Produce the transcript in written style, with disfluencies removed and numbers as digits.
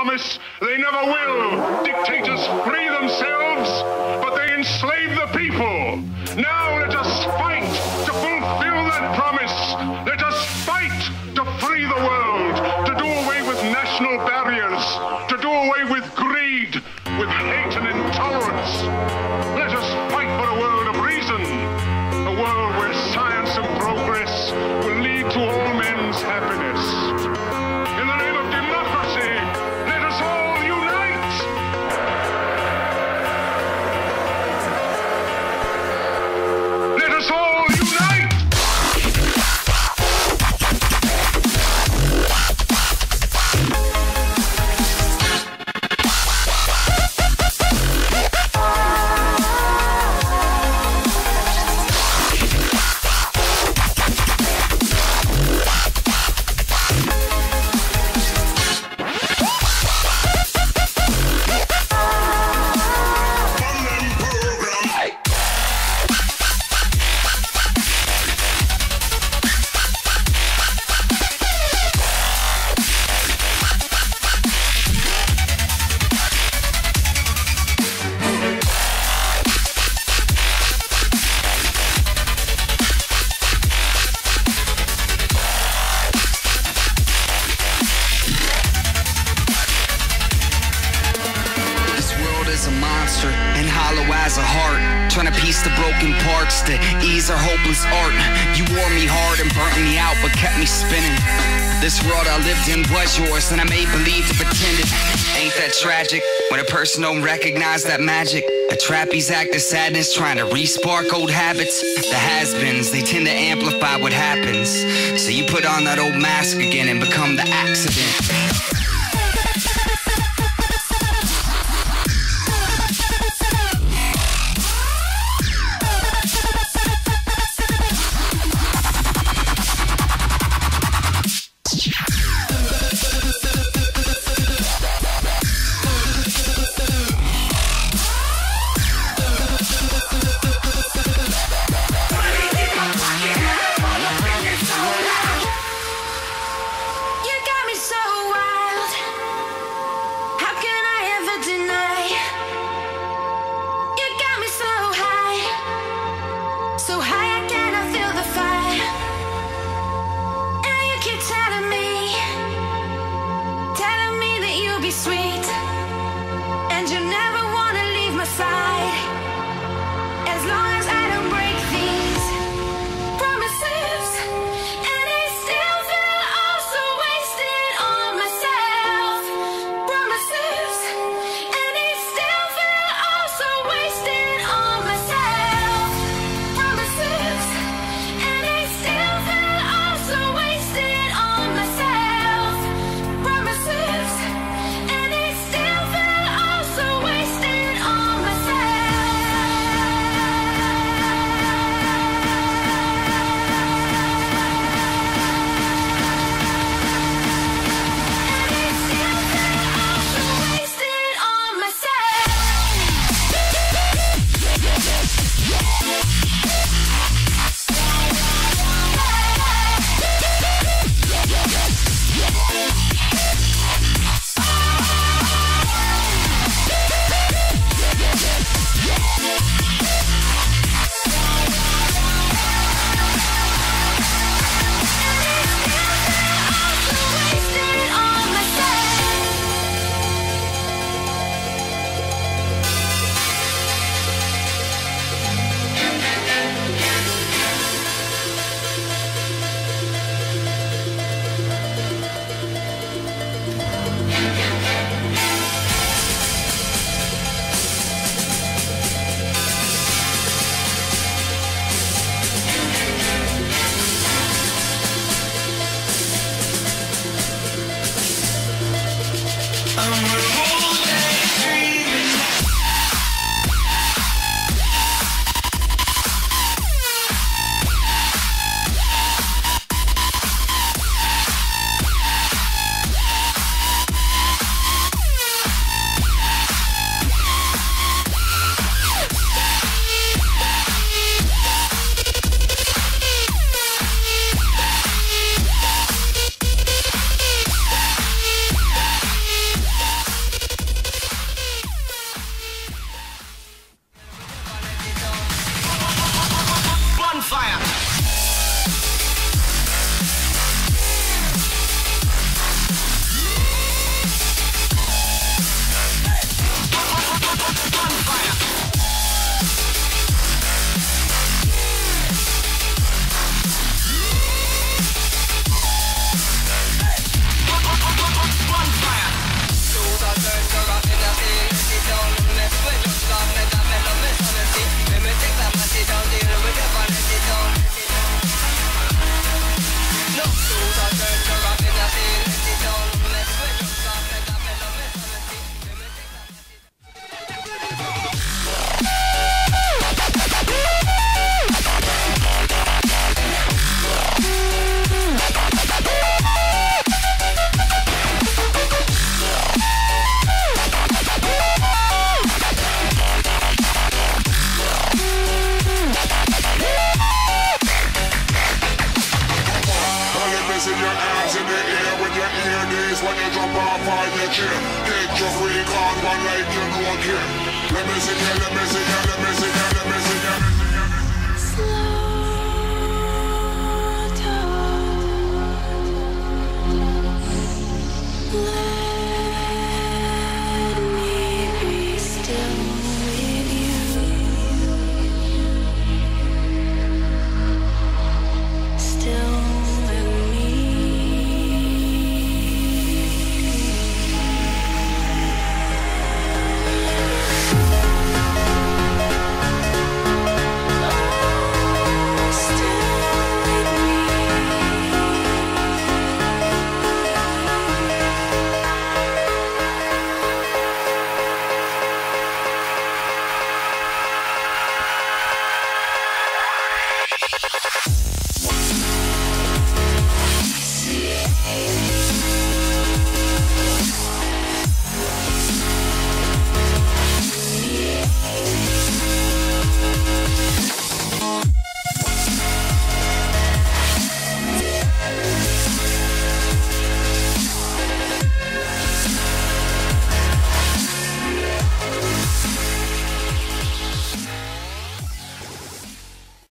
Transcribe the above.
promise they never will. Dictators free themselves, but they enslave the people. Now let us fight to fulfill that promise. Let us fight to free the world, to do away with national barriers, to do away with greed, with hate and intolerance. Let us fight for a world of reason, a world where science and progress will lead to all men's happiness. In the name of democracy, let us all unite! Let us all unite! Ease our hopeless art. You wore me hard and burnt me out, but kept me spinning. This world I lived in was yours, and I made believe to pretend it. Ain't that tragic when a person don't recognize that magic? A trapeze act of sadness trying to re-spark old habits. The has-beens, they tend to amplify what happens. So you put on that old mask again and become the accident. you drop off on your chair. Get your free card, one like you know care. Let me see, let me see, let me see, let me see, let me see.